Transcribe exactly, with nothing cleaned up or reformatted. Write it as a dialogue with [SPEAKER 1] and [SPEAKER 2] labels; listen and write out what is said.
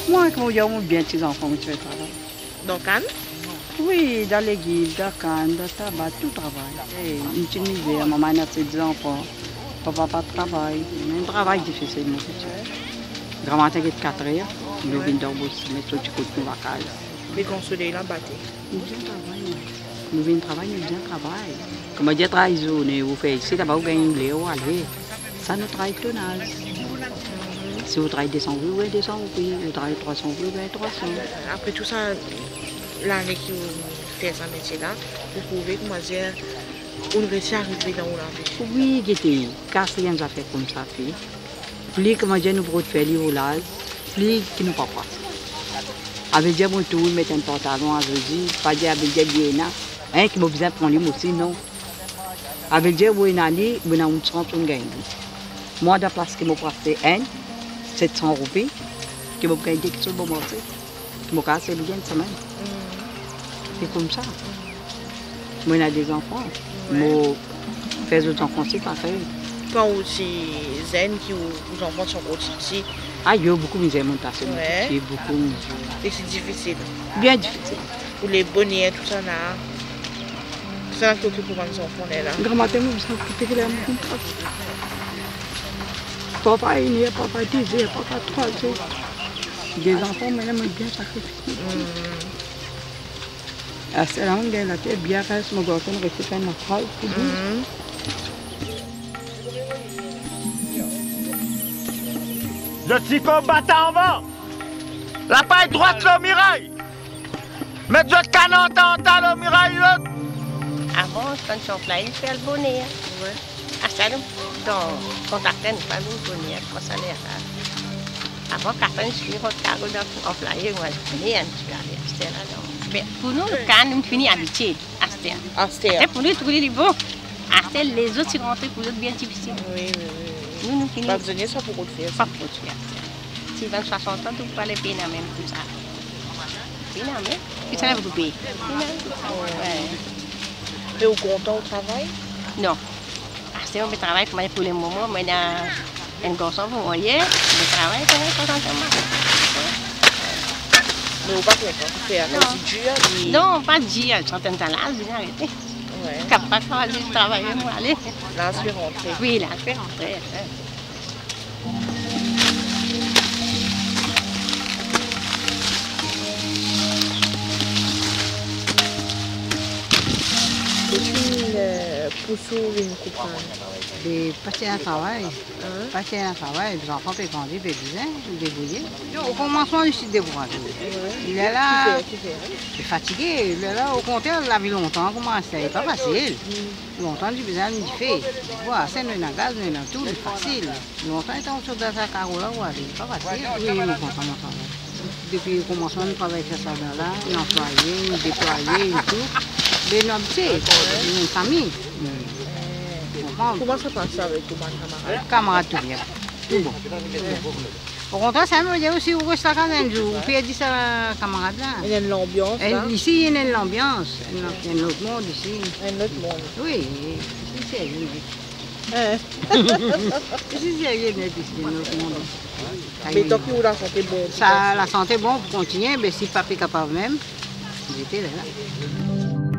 [SPEAKER 1] Moi, quand j'ai bien petits enfants, je travaille.
[SPEAKER 2] Dans Cannes?
[SPEAKER 1] Oui, dans l'église, dans Cannes, dans tabac, tout travail. Et une petite misère, maman a ses deux enfants, papa pas de travail. Mais un travail difficile, mon petit. Grand-mère qui est quatre heures, nous venons d'embaucher, mais tout du côté de la case.
[SPEAKER 2] Mais quand soleil là batté.
[SPEAKER 1] Nous bien travailler. Nous venons travailler, nous bien travailler. Comme je travaille journée, vous faites ici, d'abord vous gagnez les hauts, allez. Ça nous travaille tonnage. Si vous travaillez deux cents roupies, vous gagnez deux cents roupies. Vous travaillez trois cents roupies, vous gagnez trois cents.
[SPEAKER 2] Après tout ça, l'année qui vous fait ce métier-là, vous pouvez, comment dire, on réussit à arriver dans la vie.
[SPEAKER 1] Oui, Guété, quatrième affaire comme ça fait. Plus comment dire nous pour faire les roulages, plus qui nous pas passer. Avec dire mon tour, mettre un pantalon à dire, pas dire avec dire bien là, hein qui m'a besoin prendre lui aussi non. Avec dire oui nani, vous n'avez pas de gain. Moi de place qui m'a passé un, sept cents roupies, qui m'a gagné quelque chose bon marché, qui m'a cassé bien une semaine. C'est comme ça. Moi j'ai des enfants, moi fais aux enfants c'est pareil.
[SPEAKER 2] Quand aussi zen qui vous enfants sont petits.
[SPEAKER 1] Ah, il y a beaucoup de misère montation.
[SPEAKER 2] Ouais.
[SPEAKER 1] Il y a beaucoup de misère.
[SPEAKER 2] Et c'est difficile.
[SPEAKER 1] Bien difficile.
[SPEAKER 2] Pour les bonnets, tout ça là. C'est ça qui occupe pour les enfants là.
[SPEAKER 1] Grand-mère, nous sommes occupés de la maison. Papa est né, papa est dix ans, papa trois ans. Des enfants, mais là, bien sacrifiés. Ah, c'est là où on gagne la tête, bien reste, mon garçon récupère notre travail.
[SPEAKER 3] Je suis combattant en vent. La paille droite le mirail. Mais je canon en le mirail.
[SPEAKER 4] Avant, quand je suis employé, je fais le bonnet. Oui. À ça, dans contacter, nous faisons le bonnet, pour ça là. Avant, quand je suis employé, moi, je finis à Astel. Mais pour nous, quand nous finissons habitués, Astel.
[SPEAKER 2] Astel.
[SPEAKER 4] Pour nous, tous les bons. Astel, les autres, c'est rentré pour nous bien difficile.
[SPEAKER 2] Oui, oui, oui.
[SPEAKER 4] Nous, nous finissons.
[SPEAKER 2] Pas besoin de ça pour le faire.
[SPEAKER 4] Pas pour le faire. Si vingt soixante ans, tu peux pas les payer même comme ça. Payer même. Puis ça, là, vous payez.
[SPEAKER 2] Et vous content au travail?
[SPEAKER 4] Non. C'est un travail pour le moment, mais il y a un garçon pour moi, il travaille contentement.
[SPEAKER 2] Mais vous ne pouvez pas faire un dur?
[SPEAKER 4] Non, pas dur, certaines temps là, je vais arrêter.
[SPEAKER 2] Ouais.
[SPEAKER 4] Capable de travailler, moi, aller.
[SPEAKER 2] Là, je vais rentrer.
[SPEAKER 4] Oui, là, je vais rentrer.
[SPEAKER 2] Pour sauver une coupe.
[SPEAKER 1] Des passer un travail, passer un travail, les enfants peuvent grandir, peuvent bien, débrouiller. Au commencement, je suis découragé. Il est là, il est fatigué, il est là, au contraire, il a vu longtemps, comment c'est pas facile. Longtemps, j'ai besoin de faire. Voilà, c'est un gaz, un tout, c'est facile. Longtemps, il était en dessous de sa carola, c'est pas facile. Oui, je me content mon travail. Depuis le commencement, je travaille sur ça là, un employé, un déployé, et tout. Mais nous habitués, une famille.
[SPEAKER 2] Comment ça passe avec tous mes camarades?
[SPEAKER 1] Camarades tout bien. Tout bon. Au contraire, ça me dit aussi, vous restez là un jour. Vous pouvez dire ça à camarade là.
[SPEAKER 2] Il y a l'ambiance là?
[SPEAKER 1] Ici, il y a l'ambiance. Il y a un autre monde ici.
[SPEAKER 2] Un autre monde?
[SPEAKER 1] Oui, ici c'est rien. Ici c'est rien ici, un autre monde.
[SPEAKER 2] Mais tant que la santé est bonne?
[SPEAKER 1] Ça, la santé est bonne pour continuer, mais si papa est capable même, j'étais là.